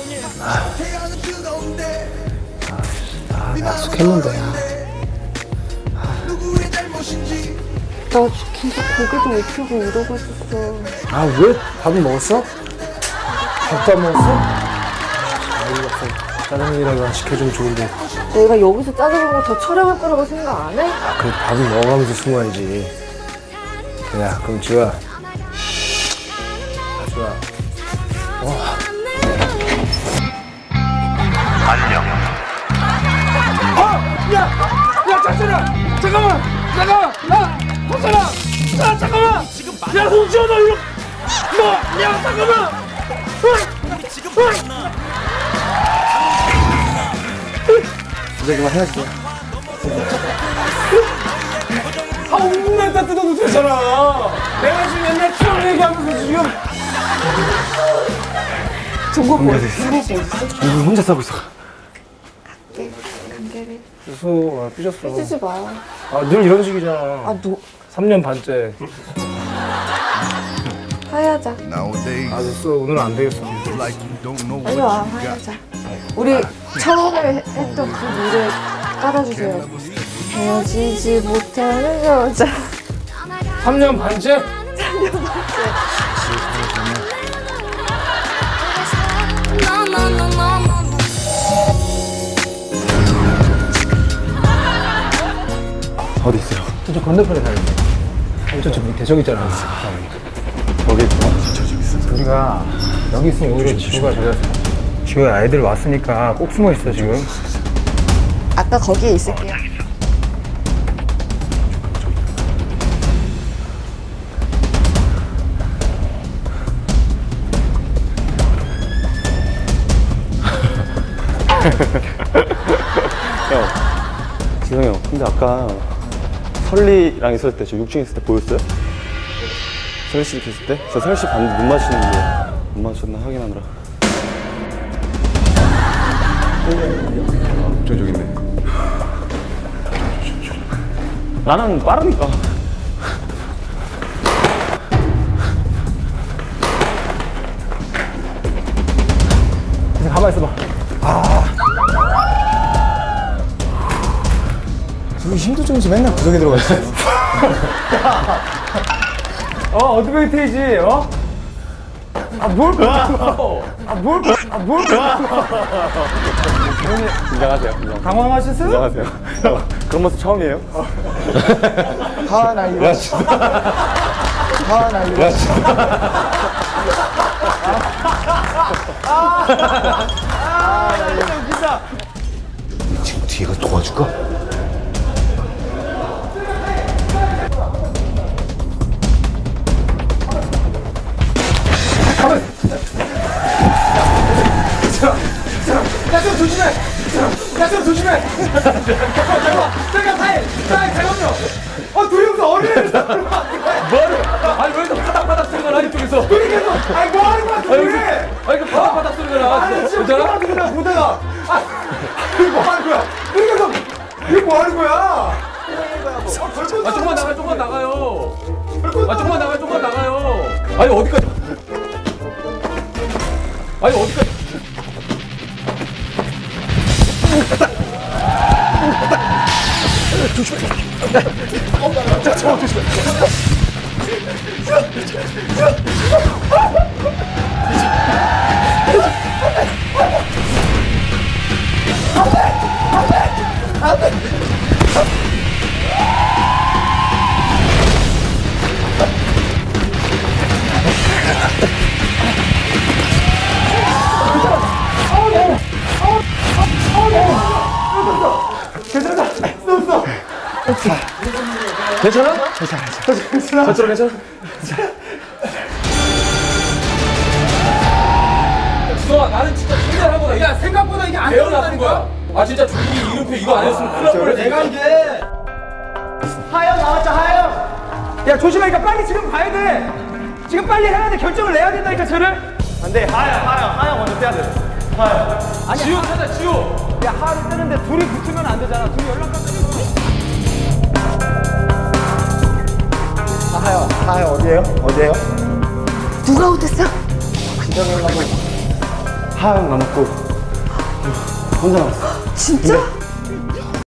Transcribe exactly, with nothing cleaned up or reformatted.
아, 약속했는데. 나 계속 고개도 못 펴고 이러고 있었어. 아, 왜? 밥은 먹었어? 밥도 안 먹었어? 아, 짜장면이라도 시켜주면 좋은데. 내가 여기서 짜장면 더 촬영할 거라고 생각 안 해? 아, 그래도 밥은 먹어가면서 숨어야지. 야, 그럼 지호야. 아, 지호야. 어. 안녕. 아! 야! 야, 짝순아! 잠깐만! 잠깐만! 아! 호선아! 아, 잠깐만! 야, 홍지호, 너 일로! 너! 야, 잠깐만! 아! 이제 그만 해야지. 아, 오 분만 다 뜯어도 되잖아. 내가 지금 맨날 추억 얘기하면서 지금. 종국 뭐 있어? 이거 혼자 싸고 있어. 갈게. 간개를. 삐졌어. 삐졌어. 삐지지 마. 아, 늘 이런 식이잖아. 아, 너. 삼 년 반째. 화해하자. 아, 됐어. 오늘은 안 되겠어. 빨리 와, 화해하자. 우리 처음에 했던 그 노래 깔아주세요. 헤어지지 못하는 여자. 삼 년 반째? 삼 년 반째. 어디 있어요? 저 건너편에 살는데. 저 저기 대적 있잖아. 거기 있구나. 저기 있어. 우리가 여기 있으면 오히려 지호가 저기서. 지호야, 애들 왔으니까 꼭 숨어 있어 지금. 아까 거기에 있을게요. 형, 지성이 형, 근데 아까 설리랑 있을 때, 저 육 층에 있을 때 보였어요? 설리 씨 이렇게 있을 때? 저 설리 씨 봤는데 못 마시는데 못 마셨나 확인하느라. 저 저기 있네. 나는 빠르니까. 그래서 가만히 있어봐. 아. 지금 힘들증지 맨날 구석에 들어가 있어. 어, 어드밴테이지, 어? 아, 뭘 그러고. 아, 뭘 그러고. 아, 뭘 그러고. 긴장하세요, 긴장. 당황하셨어요? 긴장하세요. 형, 그런 모습 처음이에요? 아, 나 이거. 아, 나 이거. 아, 나 이거 웃긴다. 지금 뒤에가 도와줄까? 야, 좀 조심해! 야, 좀 조심해! 잠깐만, 잠깐만! 잠깐, 타임! 타임, 잠깐만요! 어, 둘이 여기서 어린애를 뭐하는 아니 왜 이렇게 바닥바닥 소리가 나 이쪽에서 둘이 계속! 아니, 뭐 하는 거야, 둘이! 아니 그 바닥바닥 소리가 나 아니, 지금 괜찮아? 보다가 그냥 보다가! 아, 이거 뭐 하는 거야? 둘이 계속! 이거 뭐 하는 거야? 아 조금만 나가요 조금만 나가요 아 조금만 나가요 조금만 나가요 아니 어디까지 아니 어디까지 조심해! 자, 저 조심해! 괜찮아? 쏘았어! 괜찮아? 괜찮아, 괜찮아. 괜찮아 괜찮아? 지성아 나는 진짜 최대한 한 거다. 야 생각보다 이게 안 되는 거야. 아 진짜 조국이 이름표 이거 안 했으면 큰일 날 뻔했어. 내가 이게 하영 나왔자 하영. 야 조심하니까 빨리 지금 가야 돼. 지금 빨리 해야 돼. 결정을 내야 된다니까 쟤를. 안돼 하영 하영 하영 먼저 떼야 돼. 하영. 아니 지호 찾아 지호. 야 하를 뜨는데 둘이 붙으면 안 되잖아. 둘이 연락하면. 아 하영 하영 어디에요? 어디에요? 누가 어땠어? 기정이라고. 하영 남았고 혼자 남았어. 진짜?